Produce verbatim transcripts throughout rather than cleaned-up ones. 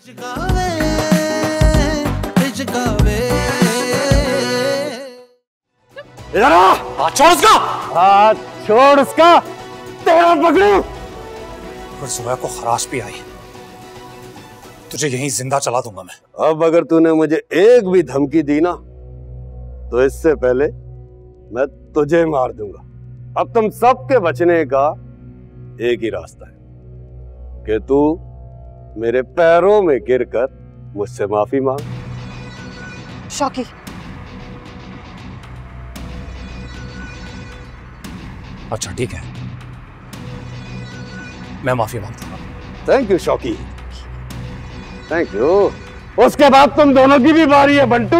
इधर आ, हाथ छोड़ उसका, हाथ छोड़ उसका, तेरा पकड़ू। अगर सुबह को खराश भी आई तुझे यहीं जिंदा चला दूंगा मैं। अब अगर तूने मुझे एक भी धमकी दी ना तो इससे पहले मैं तुझे मार दूंगा। अब तुम सबके बचने का एक ही रास्ता है कि तू मेरे पैरों में गिरकर मुझसे माफी मांग। शौकी, अच्छा ठीक है, मैं माफी मांगता हूँ। Thank you Shauki, thank you. उसके बाद तुम दोनों की भी बारी है बंटू।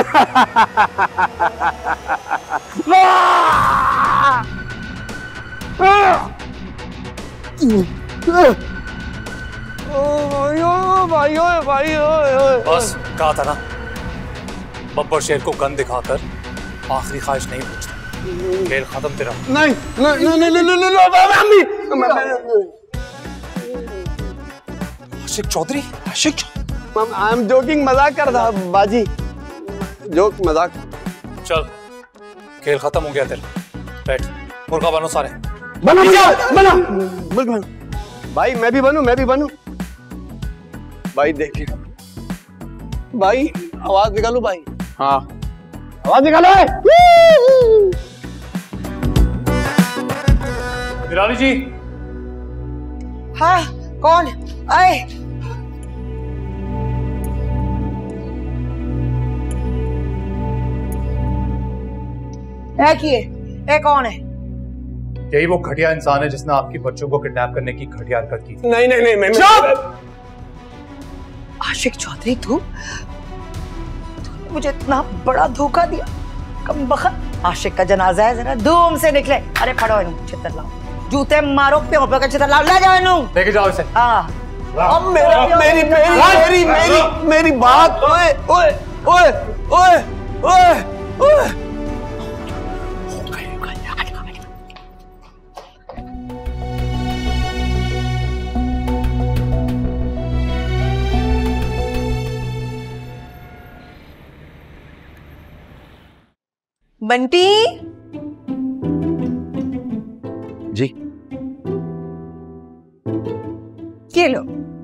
बस कहा था ना, बब्बर शेर को गन दिखाकर आखिरी ख्वाहिश नहीं पूछता। खेल खत्म तेरा। नहीं नहीं नहीं नहीं नहीं नहीं। Aashiq Chaudhary, Aashiq I am joking, मजाक कर रहा बाजी, जोक मजाक। चल खेल खत्म हो गया तेरा, बैठ, मुर्गा बनो सारे। बनो बनो बनो भाई, मैं भी बनूं, मैं भी बनूं भाई। देखिए भाई, आवाज निकालो भाई। हाँ आवाज निकालो। बिराली जी। हाँ कौन आए? किए ए कौन है? यही वो घटिया इंसान है जिसने आपकी बच्चों को किडनैप करने की घटिया हरकत की। नहीं नहीं नहीं मैं आशिक चौधरी, तू तूने मुझे इतना बड़ा धोखा दिया। कम बखत, आशिक का जनाजा है, जरा धूम से निकले। अरे पढ़ो इन्हें, चित्र लाओ, जूते मारो, पे पे का चित्र लाओ, ले जाओ इन्हें, लेके जाओ इसे। हाँ अब मेरा मेरी मेरी मेरी मेरी मेरी बात। ओए ओए ओए ओए ओए ओए बंटी जी, ये लो।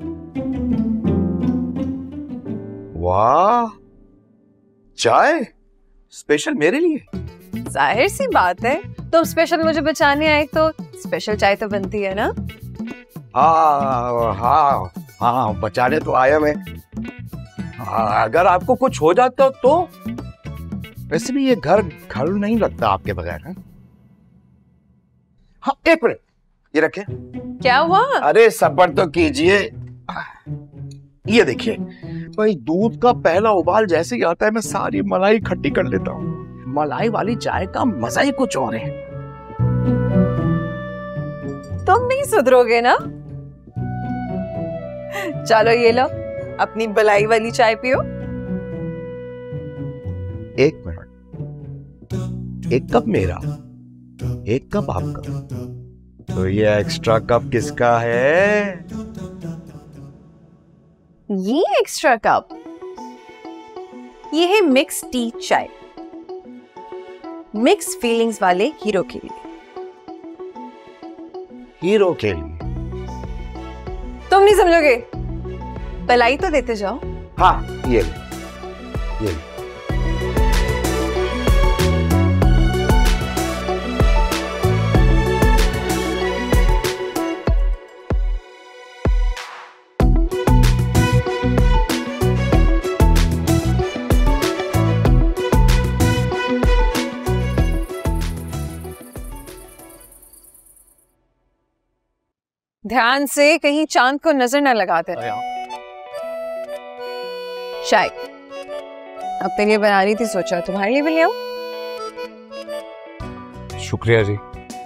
वाह, चाय स्पेशल मेरे लिए। जाहिर सी बात है, तुम स्पेशल मुझे बचाने आए तो स्पेशल चाय तो बनती है ना। हाँ हाँ हाँ, बचाने तो आया मैं। हाँ, अगर आपको कुछ हो जाता तो। वैसे भी ये घर घर नहीं लगता आपके बगैर। है? हाँ एक मिनट, ये रखे। क्या हुआ? अरे सब्र तो कीजिए। ये देखिए भाई, दूध का पहला उबाल जैसे ही आता है मैं सारी मलाई इकट्ठी कर लेता हूँ। मलाई वाली चाय का मजा ही कुछ और है। तुम नहीं सुधरोगे ना। चलो ये लो, अपनी बलाई वाली चाय पियो। एक मिनट, एक कप मेरा, एक कप आपका। तो ये एक्स्ट्रा कप किसका है? ये एक्स्ट्रा कप, ये है मिक्स टी चाय, मिक्स फीलिंग्स वाले हीरो के लिए। हीरो के लिए? तुम नहीं समझोगे, बलाई तो देते जाओ। हाँ ये ये ध्यान से, कहीं चांद को नजर न लगाते। चाय अब तेरे लिए बना रही थी, सोचा तुम्हारे लिए भी ले आऊं। शुक्रिया जी।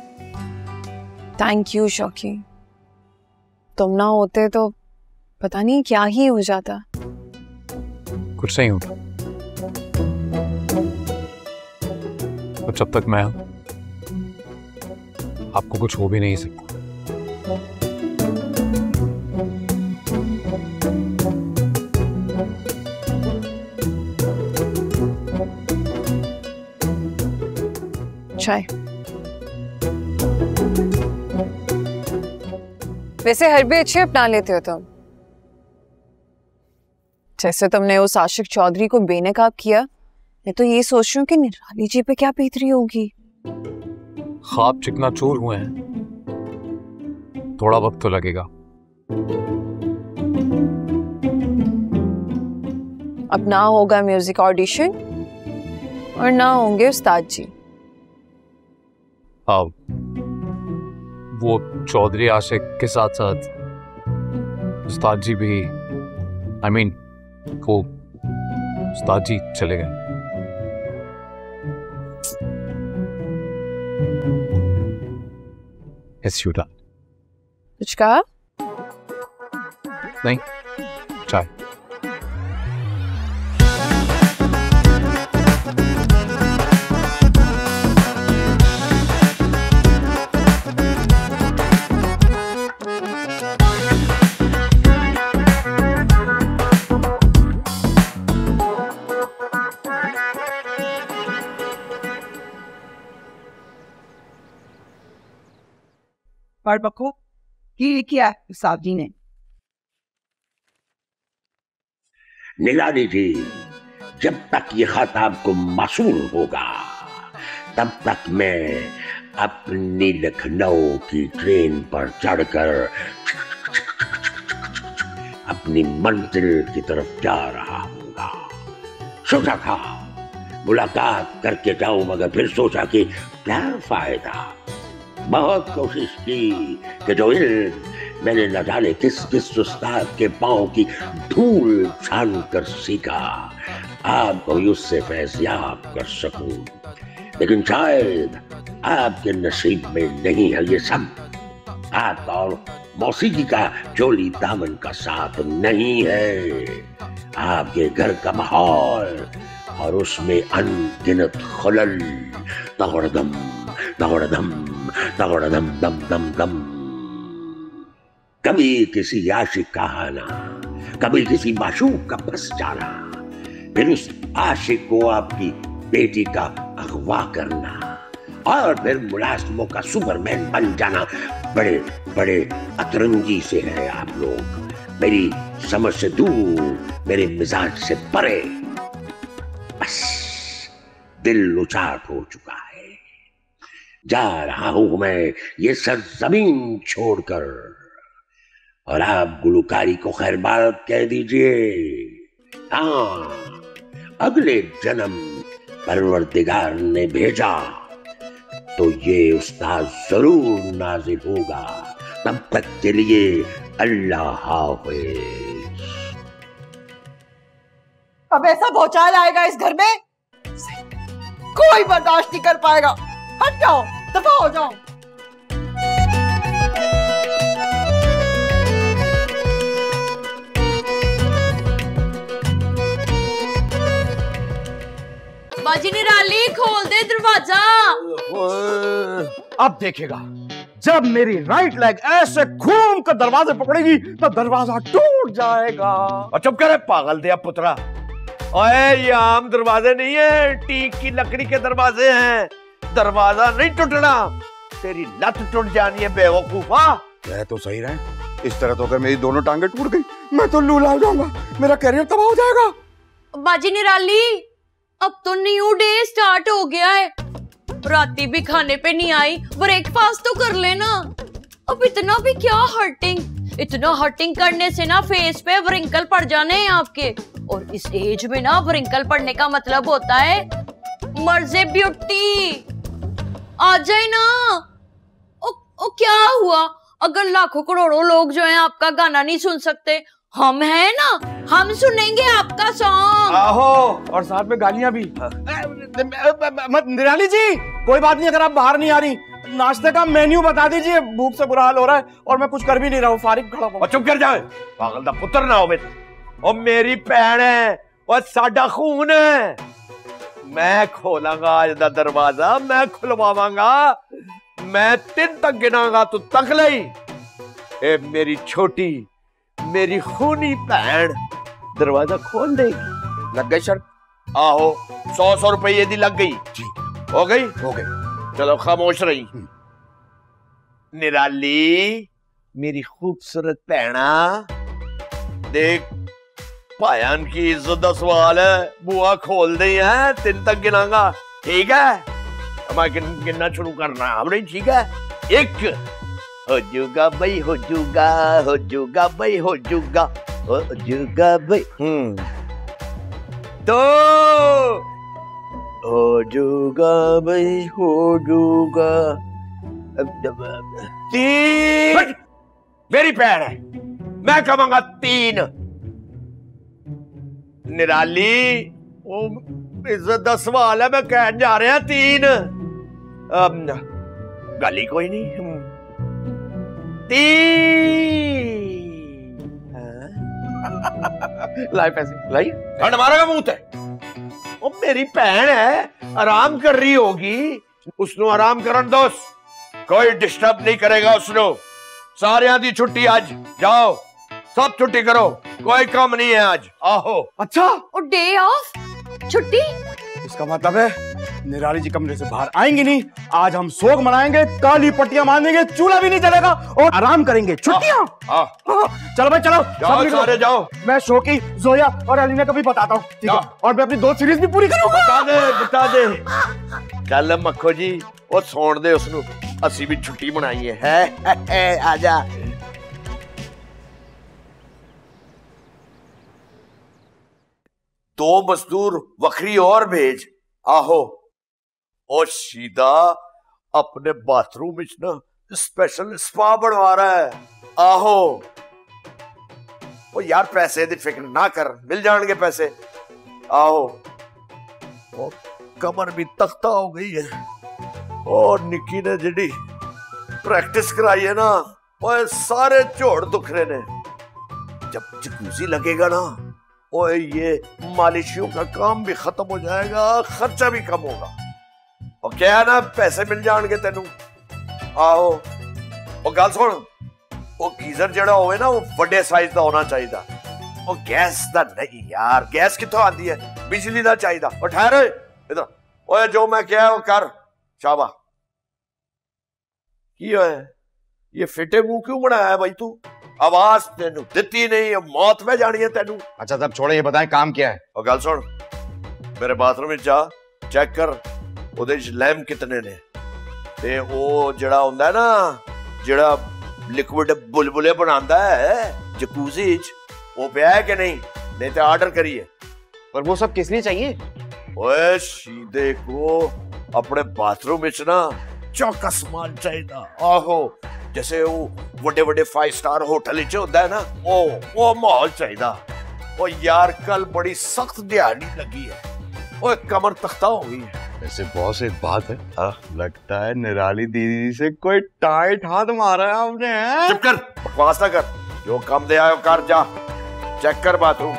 थैंक यू शौकी, तुम ना होते तो पता नहीं क्या ही हो जाता। कुछ नहीं होता, तो जब तक मैं हूं आपको कुछ हो भी नहीं सकता। चाय। वैसे हर भी अच्छे अपना लेते हो तुम। जैसे तुमने उस आशिक चौधरी को बेनकाब किया, मैं तो ये सोच रही हूँ कि निराली जी पे क्या बीतरी होगी। ख्वाब चिकना चूर हुए हैं, थोड़ा वक्त तो लगेगा। अब ना होगा म्यूजिक ऑडिशन और ना होंगे उस्ताद जी। हाँ, वो चौधरी आशिक के साथ साथ उस्ताद जी भी, आई मीन वो उस्ताद जी चले गए। Yes, you done. कुछ कहा? नहीं, चाय। पढ़ पक्को ये किया साहब जी ने। निराली जी, जब तक ये खत आपको मौसूल होगा तब तक मैं अपनी लखनऊ की ट्रेन पर चढ़कर अपनी मंजिल की तरफ जा रहा हूँगा। सोचा था मुलाकात करके जाऊं, मगर फिर सोचा कि क्या फायदा। बहुत कोशिश की कि जो इल्म मैंने न जाने किस किस उस्ताद के पांव की धूल छान कर सीखा, आपको उससे फैज़याब कर सकूं, लेकिन शायद आपके नसीब में नहीं है ये सब। आपका और मौसीकी का चोली दामन का साथ नहीं है। आपके घर का माहौल और उसमें अनगिनत खलल, दौड़दम दौड़दम दौड़दम दम दम दम। कभी किसी आशिक का आना, कभी किसी माशूक का फंस जाना, फिर उस आशिक को आपकी बेटी का अगवा करना और फिर मुलाजिमों का सुपरमैन बन जाना। बड़े बड़े अतरंगी से हैं आप लोग, मेरी समझ से दूर, मेरे मिजाज से परे। बस दिल उचाट हो चुका है। जा रहा हूं मैं ये सरजमीन छोड़कर, और आप गुलकारी को खैरबाद कह दीजिए। हाँ, अगले जन्म परवरदिगार ने भेजा तो ये उस्ताद जरूर नाजिल होगा। तब तक के लिए अल्लाह हाफिज। अब ऐसा भौचाल आएगा इस घर में, कोई बर्दाश्त नहीं कर पाएगा। हट जाओ, दफा हो जाओ। बाजी निराली, खोल दे दरवाजा। अब देखेगा, जब मेरी राइट लेग ऐसे घूम कर दरवाजे पकड़ेगी तो दरवाजा टूट जाएगा। और चुप करे पागल दिया पुत्रा। ओए, ये आम दरवाजे नहीं है, टीक की लकड़ी के दरवाजे हैं। दरवाजा नहीं टूटना, तेरी लत टूट जानी है बेवकूफा। कह तो सही रहे, इस तरह तो अगर मेरी दोनों टांगे टूट गई मैं तो लूला हो जाऊंगा, मेरा करियर तबाह हो जाएगा। बाजी निराली, अब तो न्यू डे स्टार्ट हो गया है। राती भी खाने पे नहीं आई, ब्रेकफास्ट तो कर लेना। अब इतना भी क्या हर्टिंग, इतना हर्टिंग करने से ना फेस पे व्रिंकल पड़ जाने हैं आपके। और इस एज में ना व्रिंकल पड़ने का मतलब होता है मर्जे ब्यूटी। आ जाए ना। ओ, ओ क्या हुआ अगर लाखों करोड़ों लोग जो हैं आपका गाना नहीं सुन सकते? हम हैं ना, हम सुनेंगे आपका सॉन्ग। आहो, और साथ में गालियां भी। निराली जी, कोई बात नहीं, अगर आप बाहर नहीं आ रही, नाश्ते का मेन्यू बता दीजिए, भूख से बुरा हाल हो रहा है और मैं कुछ कर भी नहीं रहा हूँ, फारिग खड़ा हूँ। चुप कर जाए, पागल दा पुत्र ना होवे। और मेरी भैन है और साडा खून है। मैं खोलांगा आज दा दरवाजा, मैं खुलवावांगा। मैं तीन तक गिनांगा तो तक लई। ए मेरी छोटी, मेरी खूनी भैन दरवाजा खोल देगी। लग गई शर्त? आहो, सौ सौ रुपये दी लग गई। जी हो गई, हो गई। चलो खामोश रही। निराली मेरी खूबसूरत भैना, देख भायान की इज्जत का सवाल है, बुआ खोल दे है, तीन तक गिनागा, ठीक है? मैं गिन, गिनना शुरू करना है, ठीक है? एक हो जूगा भाई, हो जूगा, हो जूगा भाई, हो जूगा, हो जूगा भाई। हम्म दो हो जूगा भाई, हो जूगा। तीन मेरी पैर है, मैं कहूंगा तीन। निराली वो इज्जत का सवाल है, मैं कह जा रहा तीन। गाली कोई नहीं। तीन लाई पैसे लाई ठंड मारेगा मुंह ते। वो मेरी भैन है, आराम कर रही होगी, उसनो आराम करन दो, कोई डिस्टर्ब नहीं करेगा उसनो। सारे दी छुट्टी आज, जाओ सब छुट्टी करो, कोई काम नहीं है आज। आहो। अच्छा और डे ऑफ, छुट्टी, इसका मतलब है निराली जी कमरे से बाहर आएंगी नहीं। आज हम सोग मनाएंगे, काली पट्टियां बांधेंगे, चूल्हा भी नहीं जलेगा और आराम करेंगे। छुट्टियां। चलो भाई चलो, जाओ सारे जाओ। मैं शोकी, जोया और अलीना को भी बताता हूँ, ठीक है? और मैं अपनी दो सीरीज भी पूरी करूंगा। बता दे बता दे। चल मक्खो जी वो सोन दे उसनु, असी भी छुट्टी बनाई है, है, है आजा। दो मजदूर वखरी और भेज। आहो और सीधा अपने बाथरूम में ना स्पेशल स्पा बनवा रहा है। आहो ओ यार पैसे दी फिक्र ना कर, मिल जाएंगे पैसे। आहो ओ कमर भी तख्ता हो गई है, और निक्की ने जिड़ी प्रैक्टिस कराई है ना, वो सारे जोड़ दुख रहे ने। जब जकूजी लगेगा ना, ओए ये मालिशियों का काम भी खत्म हो जाएगा, खर्चा भी कम होगा। और क्या है ना, पैसे मिल जाएंगे तेनू। आओ और गल सुन, वो गीजर जड़ा होवे ना, वो बड़े साइज का होना चाहिए। वो गैस दा नहीं यार, गैस कितों आती है, बिजली दा चाहिए। और ठहर इधर, ओए जो मैं क्या वो कर। शाबा की है ये फिटे मुंह क्यों बनाया है भाई तू? आवाज तेनू दिती नहीं, मौत में जानी है तेनू। अच्छा सब छोड़े, ये बताएं काम क्या है? और गल सुन, मेरे बाथरूम में जा चेक कर, उहदे च लैम्प कितने ने, ते वो जड़ा हुंदा है ना, जड़ा लिक्विड बुलबुले बनांदा है जकूजी च, वो पिया है कि नहीं? नहीं तो ऑर्डर करिए। पर वो सब किस लिए चाहिए? ओए सीधे को अपने बाथरूम में ना चौकस माल चाहिए। आहो जैसे वो बड़े बड़े फाइव स्टार होटल होता है ना, वो वो माहौल चाहिए। ओ यार कल बड़ी सख्त दिहाड़ी लगी है, ओ कमर तख्ता हो गई है। वैसे बॉस एक बात है, आ, लगता है निराली दीदी से कोई टाइट हाथ मारा है आपने। चुप कर, बकवास ना कर, जो काम दे आयो कर, जा चेक कर बाथरूम।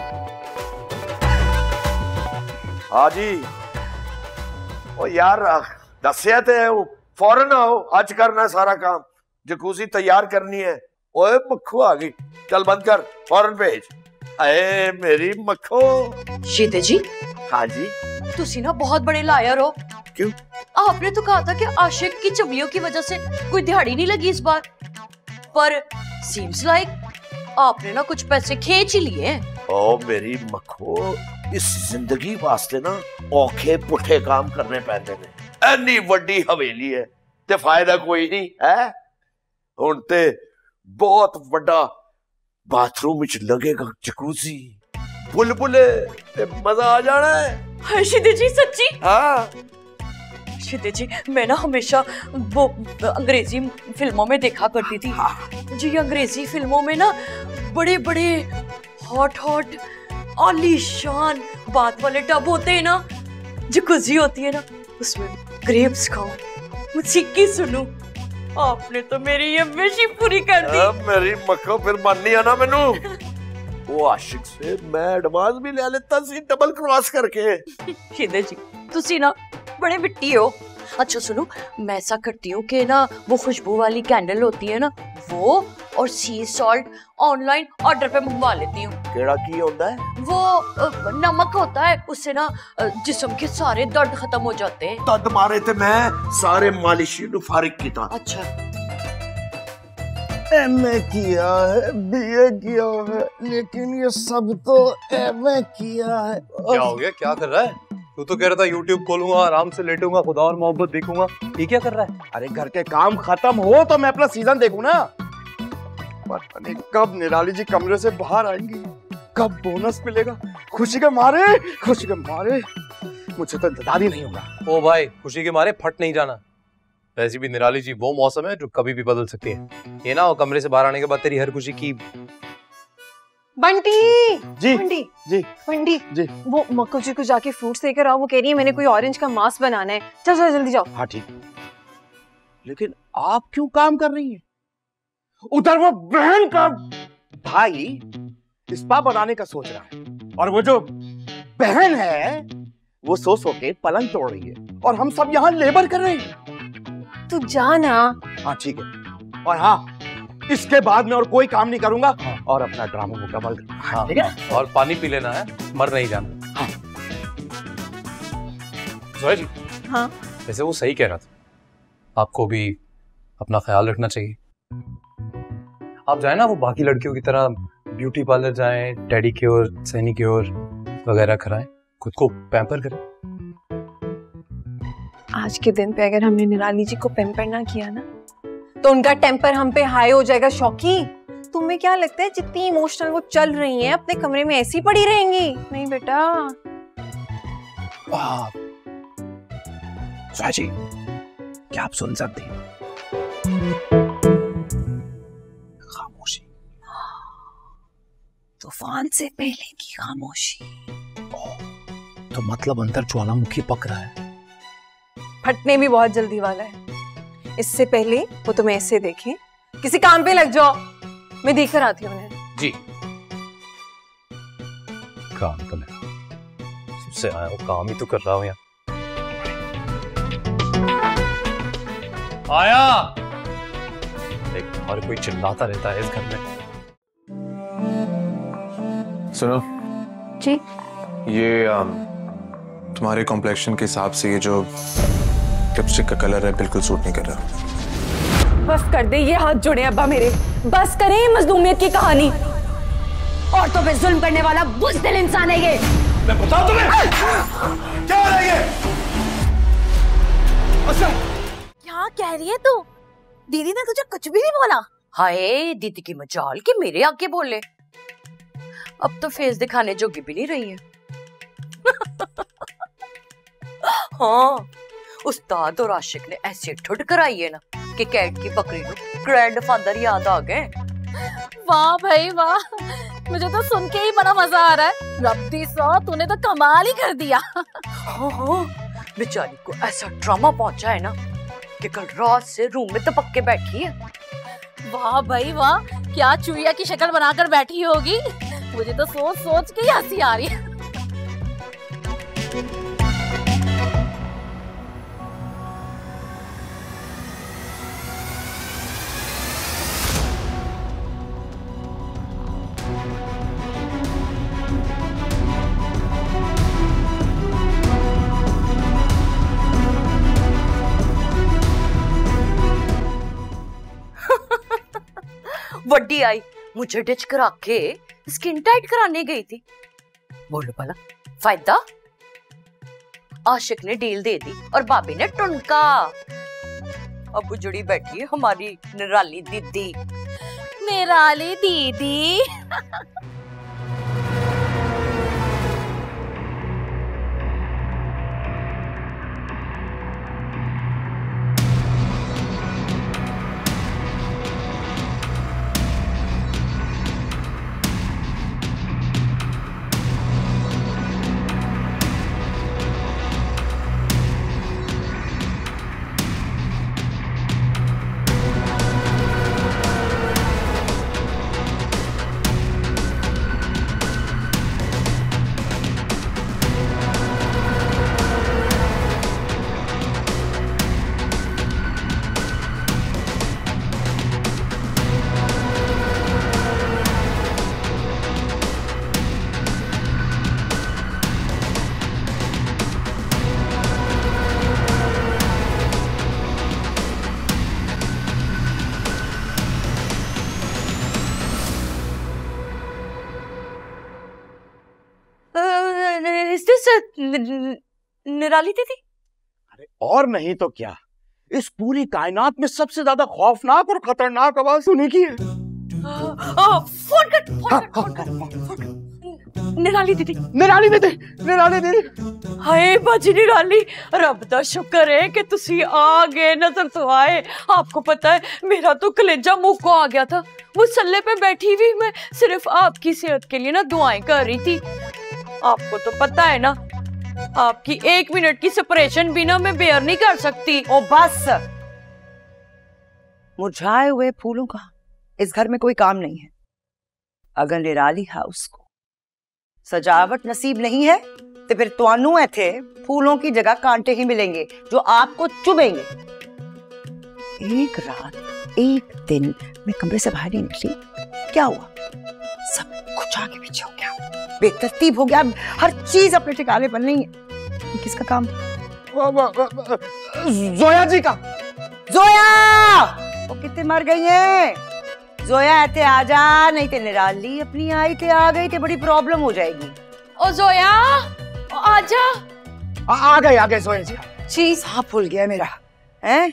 हाँ जी। ओ यार दसिया ते फौरन आओ, आज करना है सारा काम, जकूजी तैयार करनी है। ओए मक्खो आ गई, चल बंद कर, फौरन भेज। अरे मेरी मक्खो। शीते जी। हाँ जी। तुसी ना बहुत बड़े लायर हो। क्यों? आपने तो कहा था कि आशिक की चुगलियों की वजह से कोई दिहाड़ी नहीं लगी इस बार, पर सीम्स लाइक आपने ना कुछ पैसे खींच ही लिए। ओ मेरी मक्खो, इस जिंदगी वास्ते ना औखे पुठे काम करने पैंदे ने। एनी वड्डी हवेली है ते फायदा कोई नहीं है। हुण ते बहुत वड्डा बाथरूम विच लगेगा जकूजी, बुलबुले ते मजा आ जाना है। हाय शीते जी सच्ची? हाँ शीते जी, मैं ना हमेशा वो अंग्रेजी फिल्मों में देखा करती थी जी, अंग्रेजी फिल्मों में ना बड़े बड़े हॉट हॉट आलीशान बात वाले टब होते हैं ना, जकूजी होती है ना, उसमें ग्रेप्स खाओ, मौसीकी सुनो। आपने तो मेरी ये विश ही पूरी कर दी। आ, मेरी मक्खो फिर माननी है ना मैनू। वो आशिक से मैं एडवांस भी ले लेता सी डबल क्रॉस करके। शीते जी तुसी ना बड़े बिट्टी हो। अच्छा सुनो, मैं ऐसा करती हूँ कि ना वो खुशबू वाली कैंडल होती है ना वो, और सी सॉल्ट ऑनलाइन ऑर्डर पे मंगवा लेती हूँ। केड़ा की होता है? वो अ, नमक होता है, उससे ना अ, जिस्म के सारे दर्द खत्म हो जाते हैं। दर्द मारे थे मैं सारे मालिशी नु फारिग किया। अच्छा, एमए किया है, बीए किया है, लेकिन ये सब तो एमए किया है। क्या हो गया? क्या कर रहा है तू? तो कह रहा था यूट्यूब खोलूंगा, आराम से लेटूंगा, खुदा और मोहब्बत देखूंगा। ये क्या कर रहा है? अरे घर के काम खत्म हो तो मैं अपना सीजन देखूं ना। पता नहीं कब निराली जी कमरे से बाहर आएंगी, कब बोनस मिलेगा। खुशी के मारे खुशी के मारे मुझे तो इंतजार ही नहीं होगा। ओ भाई, खुशी के मारे फट नहीं जाना। वैसे भी निराली जी वो मौसम है जो कभी भी बदल सकती है। ये ना वो कमरे से बाहर आने के बाद तेरी हर खुशी की। बंटी जी बंटी जी बंटी जी वो मक्कू जी को जाके फ्रूट्स लेकर आओ। वो कह रही है मैंने कोई ऑरेंज का मास्क बनाना है। चल चल जल्दी जाओ। हाँ ठीक। लेकिन आप क्यों काम कर रही हैं? उधर वो बहन का भाई स्पा बनाने का सोच रहा है और वो जो बहन है वो सो सो के पलंग तोड़ रही है और हम सब यहाँ लेबर कर रहे हैं। तू जा ना। हाँ ठीक है। और हाँ, इसके बाद में और कोई काम नहीं करूंगा और अपना ड्रामा मुकम्मल। हाँ, ठीक है। और पानी पी लेना है, मर नहीं जाना। हाँ। जोया जी। हाँ। वैसे वो सही कह रहा था, आपको भी अपना ख्याल रखना चाहिए। आप जाए ना वो बाकी लड़कियों की तरह ब्यूटी पार्लर जाएं, पेडिक्योर, सैनिक्योर वगैरह कराएं, खुद को पैम्पर करें। आज के दिन पे अगर हमने निराली जी को पैम्पर ना किया ना तो उनका टेम्पर हम पे हाई हो जाएगा। शौकी, तुम्हें क्या लगता है जितनी इमोशनल वो चल रही हैं अपने कमरे में ऐसी पड़ी रहेंगी? नहीं बेटा। जोया जी, क्या आप सुन सकती हैं? खामोशी। तूफान से पहले की खामोशी। तो मतलब अंदर ज्वालामुखी पक रहा है। फटने भी बहुत जल्दी वाला है। इससे पहले वो तुम्हें ऐसे देखें, किसी काम पे लग जाओ। मैं देख कर आती हूँ उन्हें। जी। काम तो मैं सबसे आया हूँ, काम ही तो कर रहा हूँ यहाँ। आया। देख, और कोई चिल्लाता रहता है इस घर में। सुनो जी। ये आम, तुम्हारे कॉम्प्लेक्शन के हिसाब से ये जो लिपस्टिक का कलर है बिल्कुल सूट नहीं कर रहा। बस कर दे, ये हाथ जोड़े अब्बा मेरे। बस करें मजलूमियत की कहानी। और तो पे जुल्म करने वाला बुज़दिल इंसान है ये। मैं बताऊं तुम्हें क्या हो रहा है ये? अच्छा, क्या कह रही है तू? दीदी ने तुझे कुछ भी नहीं बोला? हाय, दीदी की मजाल के मेरे आगे बोले। अब तो फेस दिखाने जोगी भी नहीं रही है। हाँ, उस्ताद और आशिक ने ऐसे ठुड कराई है ना कि कैट की बकरी को ग्रैंडफादर याद आ गए। वाह भाई वाह, मुझे तो सुन के ही बड़ा मजा आ रहा है। रब्बी सौ, तूने तो कमाल ही कर दिया। हाँ हाँ, बेचारी को ऐसा ड्रामा पहुंचा है ना कि कल रात से रूम में तपक के बैठी है। वाह भाई वाह, क्या चुईया की शक्ल बनाकर बैठी होगी। मुझे तो सोच सोच के ही हंसी आ रही है। वड्डी आई मुझे डिच करा के स्किन टाइट कराने गई थी। बोलो भला फायदा? आशिक ने डील दे दी और भाभी ने टुनका। अब उजड़ी बैठी है हमारी निराली दीदी। निराली दीदी। निराली दीदी? अरे और नहीं तो क्या, इस पूरी कायनात में सबसे ज्यादा खौफनाक और खतरनाक आवाज सुनी की है। फोन कर, फोन कर, फोन कर, फोन कर। निराली दीदी, निराली दीदी, निराली दीदी। हाय बाजी निराली, रब दा शुक्र है कि तुसी आ गए, नजर तो आए। आपको पता है मेरा तो कलेजा मुंह को आ गया था। वो सल्ले पे बैठी हुई मैं सिर्फ आपकी सेहत के लिए ना दुआएं कर रही थी। आपको तो पता है ना, आपकी एक मिनट की सेपरेशन भी ना मैं बेयर नहीं कर सकती। ओ बस, मुरझाए हुए फूलों का इस घर में कोई काम नहीं है। अगर निराली हाउस को सजावट नसीब नहीं है तो फिर तुआनू थे फूलों की जगह कांटे ही मिलेंगे जो आपको चुभेंगे। एक रात एक दिन मैं कमरे से बाहर नहीं निकली, क्या हुआ? सब कुछ आगे पीछे हो गया, बेतरतीब हो गया, हर चीज अपने ठिकाने पर नहीं है। ये किसका काम? जोया जी का। जोया वो कितने मर गई हैं? जोया ऐसे आ जा, नहीं तो निराली अपनी आई थे आ गई थे बड़ी प्रॉब्लम हो जाएगी। ओ जोया आजा। आ, आ गए आ गए जोया जी। चीज हाँ भूल गया मेरा हैं।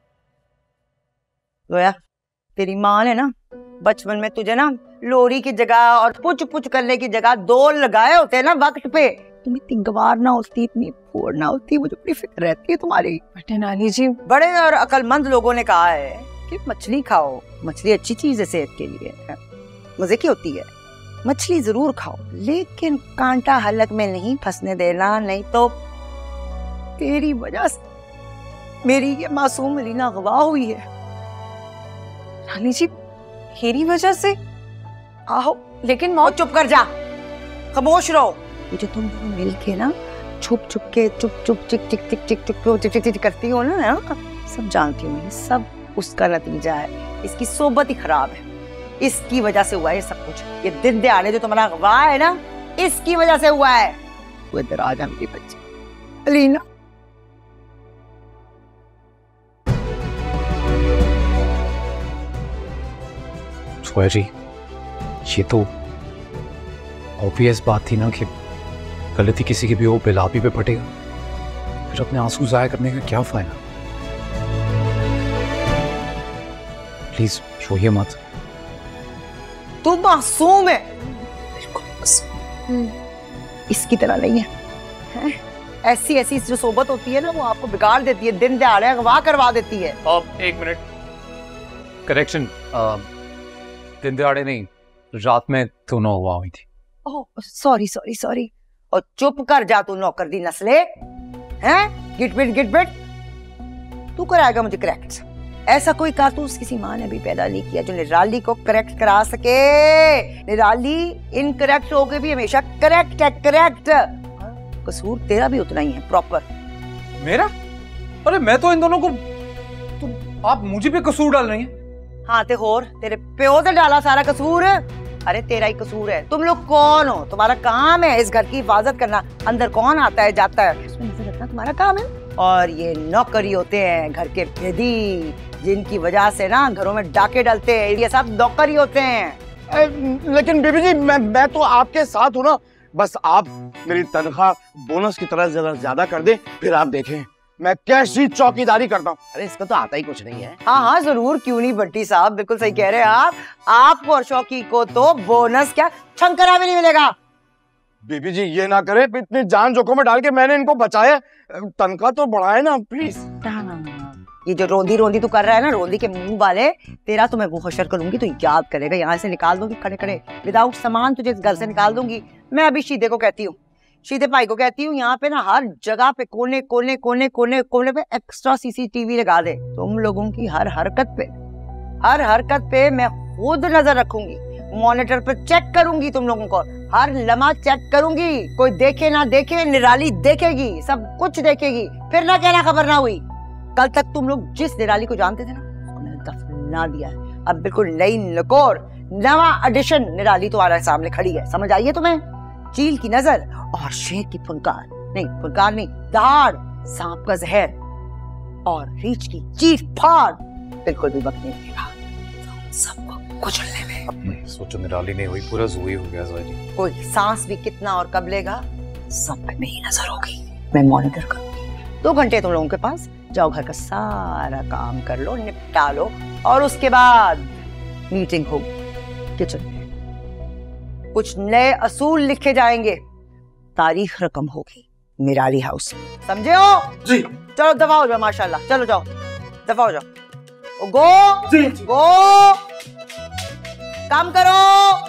जोया तेरी माँ ने ना बचपन में तुझे ना लोरी की जगह और पुछ पुछ करने की जगह दो लगाए होते ना वक्त पे, तुम्हें तिंगवार ना होती, इतनी फोड़ ना होती। मुझे बड़ी फिक्र रहती है तुम्हारी। नानी जी, बड़े और अक्लमंद लोगों ने कहा है कि मछली खाओ, मछली अच्छी चीज है सेहत के लिए, मजे की होती है। मछली जरूर खाओ लेकिन कांटा हलक में नहीं फंसने देना, नहीं तो तेरी वजह से मेरी ये मासूम रीना गवाह हुई है। नानी जी मेरी वजह से? आओ लेकिन मौत। चुप कर जा, खामोश रहो। ये जो तुम लोग मिल के ना छुप छुप के चुप चुप चिक चिक चिक चिक चिक चिक चिक चिक करती हो ना, सब जानती हूँ मैं, सब उसका नतीजा है। इसकी सोबत ही खराब है, इसकी वजह से हुआ है सब कुछ। ये दिन दहाड़े जो तुम्हारा गवाह है ना, इसकी वजह से हुआ है। वो इधर आ जा मेरी बच्ची अलीना। जोया जी, ये तो ऑब्वियस बात थी ना कि गलती किसी की भी हो बिल आप ही पे फटेगा, फिर अपने आंसू जाया करने का क्या फायदा? प्लीज रोइए मत। तू मासूम है, इसकी तरह नहीं है, है? ऐसी ऐसी जो सोबत होती है ना वो आपको बिगाड़ देती है, दिन दहाड़े अगवा करवा देती है। अब एक मिनट, करेक्शन, दिन दहाड़े नहीं, रात में दोनों हुआ हुई थी। Oh sorry sorry sorry. और चुप कर जा तू नौकर दी नस्ले, हैं? गिटबिट गिटबिट तू कराएगा मुझे करेक्ट। ऐसा कोई कारतूस किसी माँ ने भी पैदा नहीं किया जो निराली को करेक्ट करा सके। निराली इनकरेक्ट होके भी हमेशा करेक्ट है, करेक्ट। कसूर तेरा भी उतना ही है, प्रॉपर। मेरा? अरे मैं तो इन दोनों को, तो आप मुझे भी कसूर डाल रही हैं। हाँ ते होर तेरे प्यो ने डाला सारा कसूर। अरे तेरा ही कसूर है। तुम लोग कौन हो? तुम्हारा काम है इस घर की हिफाजत करना। अंदर कौन आता है जाता है इसमें नजर रखना तुम्हारा काम है। और ये नौकरी होते हैं घर के भेदी, जिनकी वजह से ना घरों में डाके डलते हैं। ये सब नौकरी होते हैं। ए, लेकिन बीबी जी मैं मैं तो आपके साथ हूँ ना। बस आप मेरी तनख्वाह बोनस की तरह ज्यादा ज्यादा कर दे, फिर आप देखें मैं कैसी चौकीदारी करता हूँ। अरे इसका तो आता ही कुछ नहीं है। हाँ हाँ जरूर, क्यों नहीं बट्टी साहब, बिल्कुल सही कह रहे हैं आप। आपको और शौकी को तो बोनस क्या छंकरा भी नहीं मिलेगा। बीबी जी ये ना करे, इतनी जान जोखिम में डाल के मैंने इनको बचाया, तनख्वाह तो बढ़ाए ना प्लीज। ये जो रोंदी रोंदी तू कर रहा है ना, रोंदी के मुंह वाले, तेरा तो मैं वो हशर करूंगी तो याद करेगा। यहाँ से निकाल दूंगी खड़े खड़े, विदाउट सामान तुझे इस घर से निकाल दूंगी। मैं अभी शीदे को कहती हूँ, शीदे भाई को कहती हूँ, यहाँ पे ना हर जगह पे कोने कोने कोने कोने कोने पे एक्स्ट्रा सीसीटीवी लगा दे। तुम लोगों की हर हरकत पे हर हरकत पे मैं खुद नजर रखूंगी, मॉनिटर पे चेक करूंगी, तुम लोगों को हर लम्हा चेक करूंगी। कोई देखे ना देखे, निराली देखेगी, सब कुछ देखेगी। फिर ना कहना खबर ना हुई। कल तक तुम लोग जिस निराली को जानते थे ना, उसको मैंने दफना दिया है। अब बिल्कुल नई नकोर नवा एडिशन निराली तुम्हारे सामने खड़ी है। समझ आई है तुम्हें? चील की नजर और शेर की फुनकार, नहीं फुनकार नहीं, दाढ़, सांप का जहर और रीछ की चीर फाड़ बिल्कुल भी वक्त नहीं लगेगा सबको कुचलने में। सोचो निराली नहीं हुई, पूरा ज़ू ही हो गया। कोई सांस भी कितना और कब लेगा, सब पे मेरी नजर होगी, मैं मॉनिटर करूंगी। दो घंटे तुम लोगों के पास, जाओ घर का सारा काम कर लो, निपटा लो, और उसके बाद मीटिंग होगी किचन में। कुछ नए असूल लिखे जाएंगे, तारीख रकम होगी निराली हाउस में, समझे हो? जी। चलो दफा हो जाओ, माशाल्लाह, चलो जाओ दफा हो जाओ। गो जी। गो काम करो।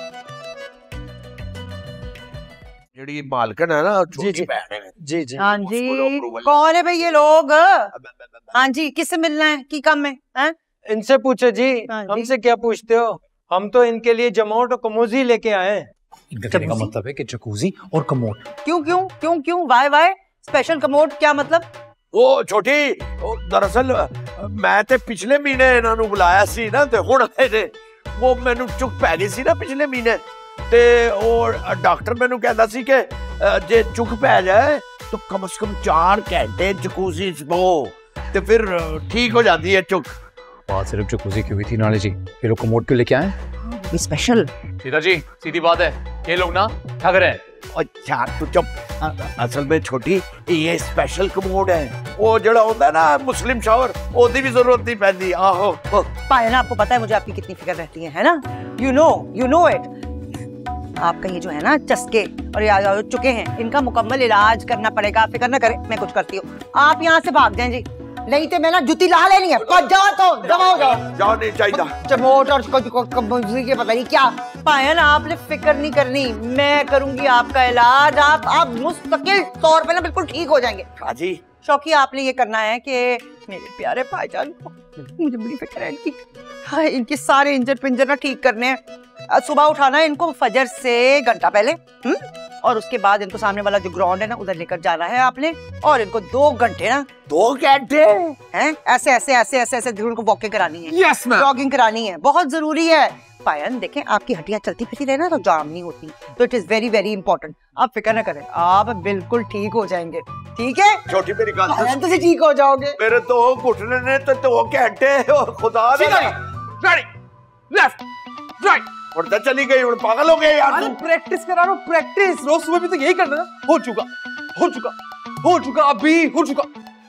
ਜਿਹੜੀ मालकन है ना, जी जी जी जी। हाँ जी, कौन है भाई ये लोग? हाँ जी, किससे मिलना है, की काम है, हैं? इनसे पूछो जी, हाँ जी। हमसे क्या पूछते हो? हम तो इनके लिए जमोट और कमोजी लेके आए हैं। इनका कहने का मतलब है कि जकूजी और कमोड। क्यों क्यों क्यों क्यों वाई वाई स्पेशल कमोड, क्या मतलब? ਉਹ ਛੋਟੀ, ਉਹ ਦਰਅਸਲ ਮੈਂ ਤੇ ਪਿਛਲੇ ਮਹੀਨੇ ਇਹਨਾਂ ਨੂੰ ਬੁਲਾਇਆ ਸੀ ਨਾ, ਤੇ ਹੁਣ ਆਏ ਨੇ। ਉਹ ਮੈਨੂੰ ਚੁੱਕ ਪੈ ਗਈ ਸੀ ਨਾ ਪਿਛਲੇ ਮਹੀਨੇ, ਤੇ ਉਹ ਡਾਕਟਰ ਮੈਨੂੰ ਕਹਿੰਦਾ ਸੀ ਕਿ ਜੇ ਚੁੱਕ ਪੈ ਜਾਏ ਤਾਂ ਕਮ ਸੇ ਕਮ ਚਾਰ ਘੰਟੇ ਜਕੂਜ਼ੀ ਚ ਬੋ, ਤੇ ਫਿਰ ठीक हो जाती है चुक। बात सिर्फ जकूजी की हुई थी नाले जी, ये लोग कमोड क्यों लेके आए? स्पेशल। सीता जी सीधी बात है, ये लोग ना ठग रहे हैं। अच्छा तू चुप, असल में छोटी ये स्पेशल कमोड है, वो जड़ा होता है ना मुस्लिम शावर, ओदी भी जरूरत नहीं पैंदी। आहो पायल, आपको पता है मुझे आपकी कितनी फिक्र रहती है, है ना? You know you know it. आपका ये जो है ना चस्के और ये आ चुके हैं, इनका मुकम्मल इलाज करना पड़ेगा। आप फिक्र ना करें, मैं कुछ करती हूँ। आप यहाँ से भाग जाएं जी, नहीं तो मैं ना जुती ला लेनी है। जाओ तो दबाओ, जाओ जाओ, नहीं चाहिए चमोट और के पता नहीं क्या। पायल, आपने फिक्र नहीं करनी, मैं करूंगी आपका इलाज। आप आप मुस्तकिल तौर पे ना बिल्कुल ठीक हो जाएंगे। हाजी शौकी, आपने ये करना है कि मेरे प्यारे भाईजान को, मुझे बड़ी फिक्र है इनकी, हाँ, इनके सारे इंजर पिंजर ना ठीक करने हैं। सुबह उठाना है इनको फजर से घंटा पहले, हुँ? और उसके बाद इनको सामने वाला जो ग्राउंड है ना उधर लेकर जाना है आपने, और इनको दो घंटे ना दो घंटे हैं ऐसे ऐसे ऐसे ऐसे ऐसे उनको वॉकिंग करानी है। Yes ma'am. जॉगिंग करानी है, बहुत जरूरी है। पायन देखें, आपकी हड्डियां चलती फिरती रहे ना तो जाम नहीं होती, तो it is very very important. आप फिक्र न करें, आप बिल्कुल ठीक हो जाएंगे। ठीक है छोटी, मेरी गल सुन, तुम ठीक हो जाओगे। मेरे तो घुटने ने तो दो घंटे, खुदा लेफ्ट राइट और तो चली गई, पागल हो गए यार। अरे प्रैक्टिस करा रहा हूं, प्रैक्टिस। रोज सुबह भी तो यही करना है। हो चुका हो चुका हो चुका अभी हो चुका।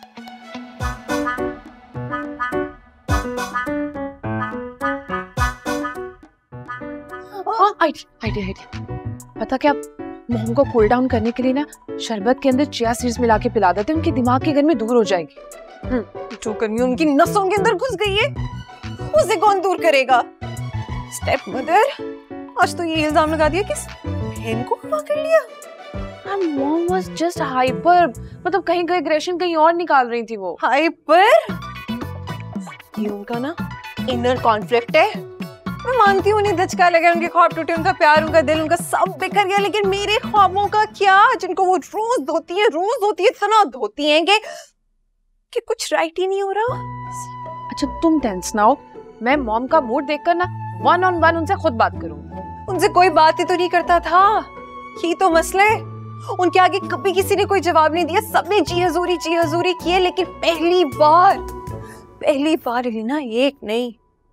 आइडिया आइडिया आइडिया पता क्या, मोम को कूल डाउन करने के लिए ना शरबत के अंदर चिया सीड्स मिला के पिला देते, उनके दिमाग की गर्मी दूर हो जाएगी। जो गर्मी उनकी नसों के अंदर घुस गई है, उसे कौन दूर करेगा? स्टेप मदर, आज तो ये इल्जाम लगा दिया कि बहन को हवा कर लिया। मॉम वाज जस्ट हाइपर, मतलब कहीं का एग्रेशन कहीं और निकाल रही थी वो। हाइपर? ये उनका ना इनर कॉन्फ्लिक्ट है। मैं मानती हूँ उन्हें धचका लगा, उनके ख्वाब टूटे, उनका प्यार, उनका दिल, उनका सब बिखर गया, लेकिन मेरे ख्वाबों का क्या, जिनको वो रोज धोती है रोज धोती है, इतना धोती हैं कि कि कुछ राइट ही नहीं हो रहा। अच्छा तुम टेंशन ना हो, मैं मॉम का मूड देखकर ना वन ऑन वन उनसे खुद बात करूंगी। उनसे कोई बात ही तो नहीं करता था, यही तो मसला है। उनके आगे कभी किसी ने कोई जवाब नहीं दिया, सबने जी हजूरी जी हजूरी किए, लेकिन पहली बार पहली बार ना एक नहीं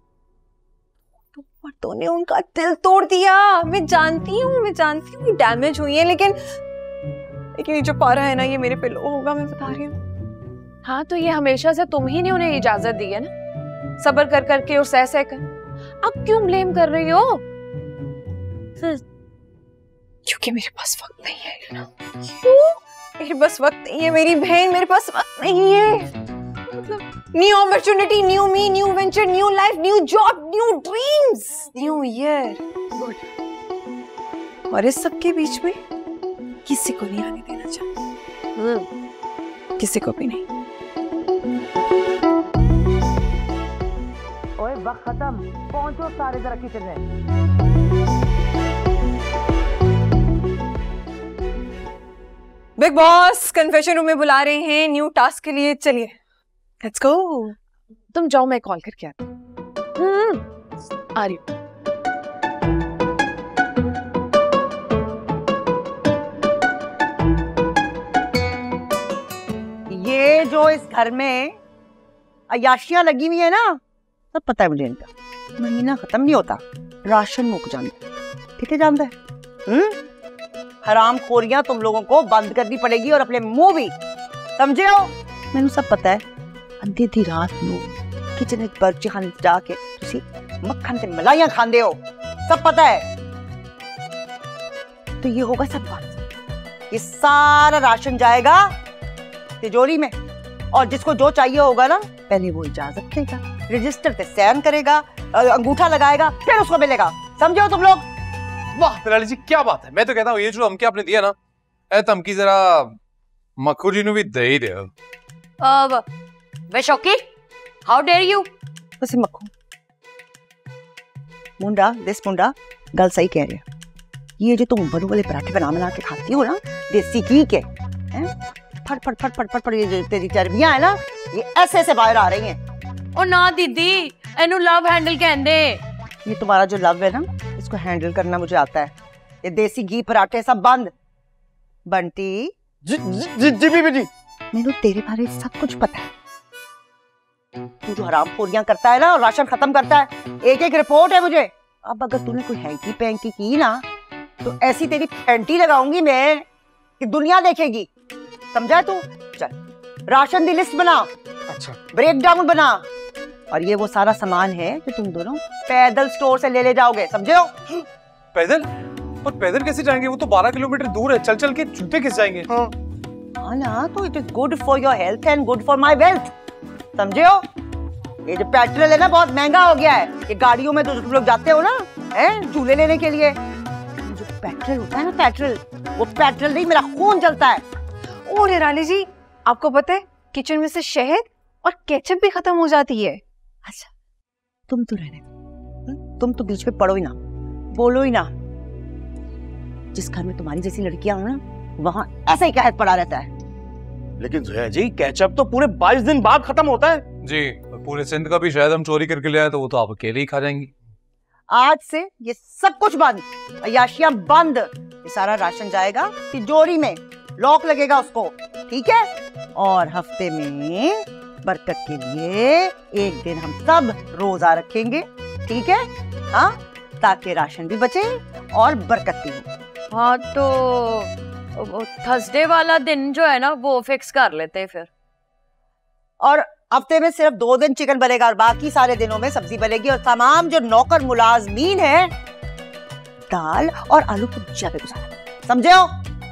तो ने उनका दिल तोड़ दिया। मैं जानती हूँ मैं जानती हूँ डैमेज हुई है, लेकिन लेकिन ये जो पारा है ना, ये मेरे पे लो होगा, मैं बता रही हूँ। हाँ तो ये हमेशा से तुम ही ने उन्हें इजाजत दी है ना, सब्र कर करके और सह सह कर। अब क्यों ब्लेम कर रही हो? क्योंकि मेरे पास वक्त नहीं है ना। क्यों? मेरे पास वक्त नहीं है मेरी बहन, मेरे पास वक्त नहीं है। New opportunity, new me, new venture, new life, new job, new dreams, new year. Good. और इस सब के बीच में किसी को नहीं आने देना चाहती, किसी को भी नहीं। ओए वक्त खत्म, पहुंचो सारे जरा किचन में। बिग बॉस कन्फेशन रूम में बुला रहे हैं न्यू टास्क के लिए, चलिए लेट्स गो। तुम जाओ, मैं कॉल करके आती हूँ। आ रही हूँ। ये जो इस घर में अयाशियां लगी हुई है ना, सब पता है मुझे इनका। महीना खत्म नहीं होता, राशन मुक जाता है। ठीक है, जानता है? हम्म हराम खोरियां तुम लोगों को बंद करनी पड़ेगी और अपने मुंह भी, समझे हो? मैंने सब पता है। अंधी दी रात ਨੂੰ किचन ਵਿੱਚ बर्ची खाने जाके ਤੁਸੀਂ मक्खन ਤੇ ਮਲਾਈਆਂ खांदे हो, सब पता है। तो ये होगा सब बंद। ये सारा राशन जाएगा तिजोरी में और जिसको जो चाहिए होगा ना पहले वो इजाजत लेगा, रजिस्टर पे साइन करेगा, अंगूठा लगाएगा, फिर उसको मिलेगा। समझे हो तुम लोग? वाह निराली जी क्या बात है। मैं तो कहता हूँ ये जो धमकी आपने दिया ना, ए धमकी जरा मक्खू जी ने भी दे ही दिया। अब वे शौकी, हाउ डेयर यू? वैसे मक्खू मुंडा, दिस मुंडा गल सही कह रहे हैं। ये जो तुम बलू वाले पराठे बना बना के खाती हो ना देसी घी के, हैं? फट फट फट फट फट फट ये जो तेरी चर्बियां है ना ये ऐसे ऐसे बाहर आ रही हैं। ओ ना दीदी, एनु लव हैंडल कहंदे। ये तुम्हारा जो लव है ना इसको हैंडल करना मुझे आता है। ये देसी घी पराठे सब बंद। बंटी जी जी जी बीबी जी, मैंने तेरे बारे में सब कुछ पता है। तू जो हराम खोरियां करता है ना और राशन खत्म करता है, एक एक रिपोर्ट है मुझे। अब अगर तूने कोई हैंकी पैंकी की ना तो ऐसी तेरी फैंटी लगाऊंगी मैं कि दुनिया देखेगी। समझा तू? चल राशन की लिस्ट बना, अच्छा ब्रेक डाउन बना, और ये वो सारा सामान है जो तुम दोनों पैदल स्टोर से ले ले जाओगे। समझे हो? पैदल? और पैदल कैसे जाएंगे? वो तो बारह किलोमीटर दूर है, चल चल के जूते किस जाएंगे? हाँ हाँ ना, तो it is good for your health and good for my wealth. समझे हो? ये जो पेट्रोल है ना बहुत महंगा हो गया है। ये गाड़ियों में तो तुम लोग जाते हो ना हैं झूले लेने के लिए, जो पेट्रोल होता है ना पेट्रोल, वो पेट्रोल नहीं मेरा खून जलता है। ओ निराली जी आपको पता है किचन में से शहद और केचप भी खत्म हो जाती है। अच्छा तुम तो रहने दो, तुम तो बीच में पढ़ो ही ना, बोलो ही ना। जिस घर में तुम्हारी जैसी लड़कियां हो ना वहां ऐसा ही कहत पड़ा रहता है। लेकिन जोया जी केचप तो पूरे बाईस दिन बाद खत्म होता है जी। पूरे सिंध का भी शायद हम चोरी करके ले आए तो वो तो आप अकेले ही खा जाएंगी। आज से ये सब कुछ बंद, अयाशियां बंद। ये सारा राशन जाएगा तिजोरी में, लॉक लगेगा उसको, ठीक है? और हफ्ते में बरकत के लिए एक दिन हम सब रोजा रखेंगे, ठीक है? हाँ, ताकि राशन भी बचे और बरकत भी हो। हाँ तो थर्सडे वाला दिन जो है ना वो फिक्स कर लेते हैं फिर। और हफ्ते में सिर्फ दो दिन चिकन बनेगा और बाकी सारे दिनों में सब्जी बनेगी और तमाम जो नौकर मुलाजमीन है दाल और आलू की भुजिया पे गुजारा। समझे हो?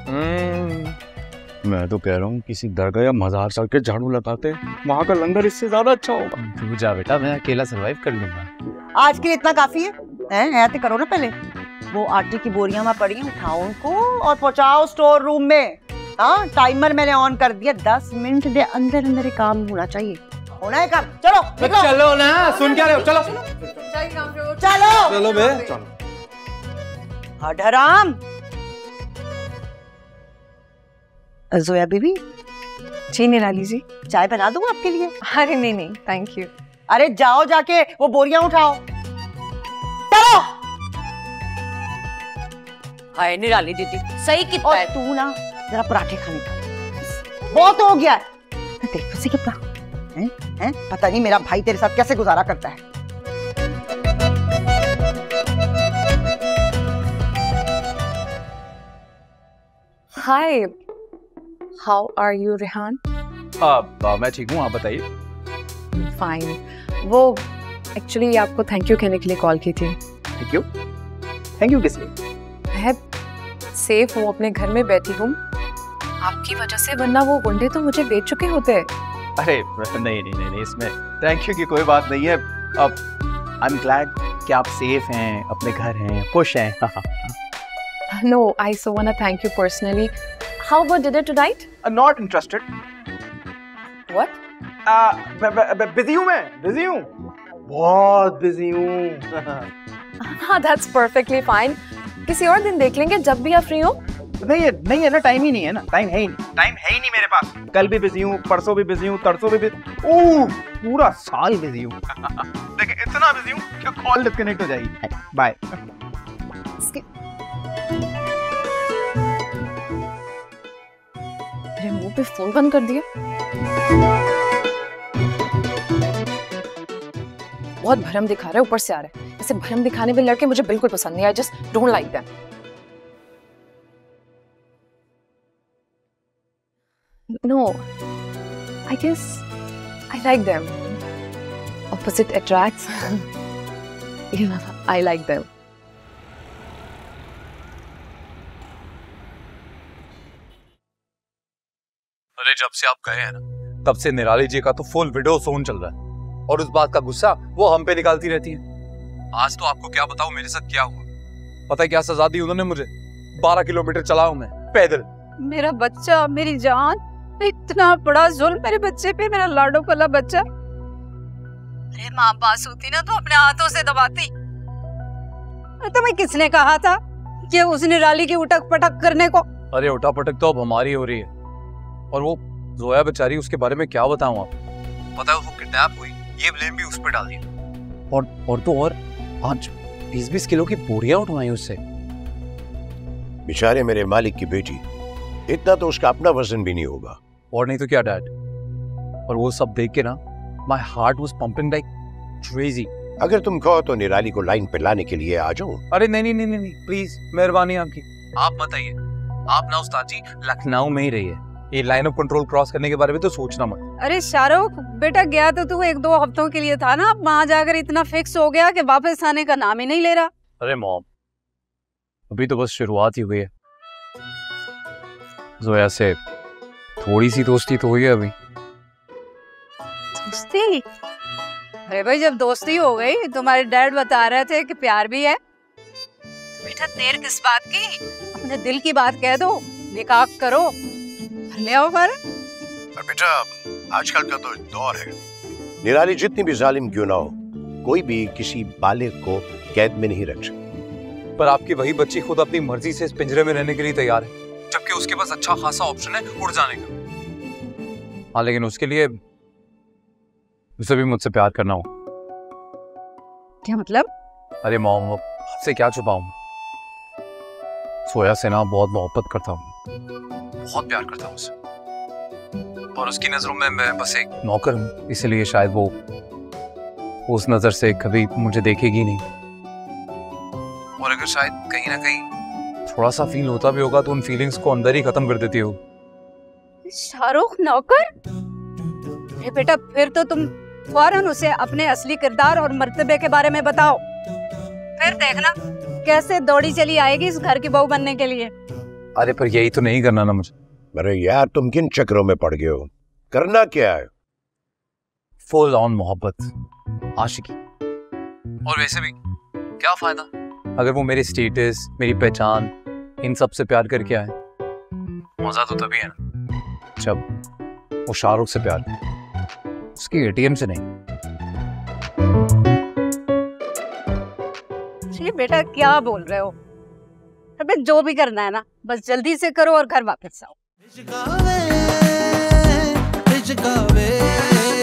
मैं तो कह रहा हूँ किसी दरगाह या मजार चल के झाड़ू लगाते, वहाँ का लंगर इससे ज्यादा अच्छा होगा। तू जा बेटा, मैं अकेला सरवाइव कर लूंगा। आज के लिए इतना काफी है, हैं? ऐसे करो ना, पहले वो आटे की बोरियां वहाँ पड़ी हैं उठाओ उनको और पहुंचाओ स्टोर रूम में। हाँ टाइमर मैंने ऑन कर दिया, दस मिनट के अंदर अंदर काम होना चाहिए। होना है काम। चलो तो चलो ना, सुन क्या रहे हो? चलो चलो चलो बे चलो। हराम। जोया बीबी जी निराली जी, चाय बना दूं आपके लिए? अरे नहीं नहीं थैंक यू। अरे जाओ जाके वो बोरियां उठाओ, चलो। हाय निराली दीदी सही कितना और है। तू ना जरा पराठे खाने का बहुत हो गया है। देखो से कितना हैं हैं, पता नहीं मेरा भाई तेरे साथ कैसे गुजारा करता है। Hi, how are you Rehan? आ, मैं ठीक हूँ, आप बताइए। फाइन। वो एक्चुअली आपको थैंक यू कहने के लिए कॉल की थी। Thank you? थैंक यू किस लिए? मैं सेफ हूँ, अपने घर में बैठी हूँ आपकी वजह से, वरना वो गुंडे तो मुझे बेच चुके होते। अरे नहीं नहीं नहीं नहीं इसमें थैंक यू की कोई बात नहीं है। अब आई एम ग्लैड कि आप सेफ हैं, अपने घर हैं, खुश हैं। No, I so wanna thank you personally. How about dinner tonight? Not interested. What? Busy हूँ मैं, बिजी हूँ, बहुत बिजी हूँ। हाँ, that's perfectly fine. किसी और दिन देख लेंगे जब भी आप फ्री हो। नहीं है नहीं है ना, टाइम ही नहीं है ना, टाइम है ही नहीं, टाइम है ही नहीं मेरे पास। कल भी बिजी हूँ, परसों भी बिजी हूँ, तरसों भी बिजी, ओह पूरा साल बिजी हूँ। देखिए इतना बिजी हूँ कि कॉल डिस्कनेक्ट हो जाएगी। बाय। अरे मुंह पे फोन बंद कर दिया। बहुत भरम दिखा रहा है, ऊपर से आ रहा है। ऐसे भरम दिखाने में लड़के मुझे बिल्कुल पसंद नहीं। I just don't like them. No, I guess I like them. Opposite attracts. Yeah, I like them. अरे जब से आप गए हैं ना, तब से निराली जी का तो फुल वीडियो सोन चल रहा है और उस बात का गुस्सा वो हम पे निकालती रहती है। आज तो आपको क्या बताऊं मेरे साथ क्या हुआ। पता है क्या सजा दी उन्होंने मुझे? बारह किलोमीटर चला हूं मैं पैदल। मेरा बच्चा, मेरी जान, इतना बड़ा जुल्म मेरे बच्चे पे, मेरा लाडो पला बच्चा। अरे माँ पास होती ना तो अपने हाथों से दबाती। तुम्हें किसने कहा था कि उस निराली की उठक पटक करने को? अरे उठा पटक तो अब हमारी हो रही है और वो जोया बेचारी, उसके बारे में क्या बताऊं आप। पता है वो किडनैप हुई, ये ब्लेम भी उस पर डाल दिया। और और तो और आज बीस बीस किलो की बोरियां उठवाई उससे। बेचारे मेरे मालिक की बेटी, इतना तो उसका अपना वजन भी नहीं होगा। और नहीं तो क्या डैड। और वो सब देख के ना my heart was pumping like crazy. अगर तुम कहो तो निराली को लाइन पे लाने के लिए आ जाऊं। अरे नहीं नहीं नहीं नहीं प्लीज, मेहरबानी आपकी। आप बताइए, आप ना उस्ताद जी लखनऊ में ही रहिए, ये लाइन ऑफ कंट्रोल क्रॉस करने के बारे में तो सोचना मत। अरे शाहरुख बेटा, गया तो तू एक दो हफ्तों के लिए था ना, अब वहां जाकर इतना फिक्स हो गया कि वापस आने का नाम ही नहीं ले रहा। अरे मॉम, अभी तो बस शुरुआत ही हुई है। जोया से थोड़ी सी दोस्ती तो हुई है अभी। दोस्ती? अरे भाई जब दोस्ती हो गई, तुम्हारे डैड बता रहे थे कि प्यार भी है, तो बेटा देर किस बात की? अपने दिल की बात कह दो, निकाह करो, ले आओ पर। बेटा आजकल का तो दौर है, निराली जितनी भी जालिम क्यों ना हो, कोई भी किसी बालिग को कैद में नहीं रख सकता। पर आपकी वही बच्ची खुद अपनी मर्जी से इस पिंजरे में रहने के लिए तैयार है, जबकि उसके पास अच्छा खासा ऑप्शन है उड़ जाने का। हाँ लेकिन उसके लिए उसे भी मुझसे प्यार करना हो। क्या मतलब? अरे मॉम, आपसे क्या छुपाऊं, सोया से ना बहुत मोहब्बत करता हूँ, बहुत प्यार करता हूँ उसे, और उसकी नजरों में मैं बस एक नौकर हूँ, इसलिए शायद वो उस नजर से कभी मुझे देखेगी नहीं। और अगर शायद कहीं ना कहीं थोड़ा सा फील होता भी होगा तो उन फीलिंग्स को अंदर ही खत्म कर देती हो। शाहरुख नौकर? अरे बेटा फिर तो तुम फौरन उसे अपने असली किरदार और मर्तबे के बारे में बताओ, फिर देखना कैसे दौड़ी चली आएगी इस घर की बहू बनने के लिए। अरे पर यही तो नहीं करना ना मुझे। अरे यार तुम किन चक्रों में पड़ गए हो, करना क्या है? फुल ऑन मोहब्बत, आशिकी। और वैसे भी क्या फायदा अगर वो मेरे स्टेटस, मेरी पहचान, इन सब से प्यार करके आए। मजा तो तभी है ना जब वो शाहरुख से प्यार करे, उसके एटीएम से नहीं। ये बेटा क्या बोल रहे हो? अबे जो भी करना है ना बस जल्दी से करो और घर वापस आओ।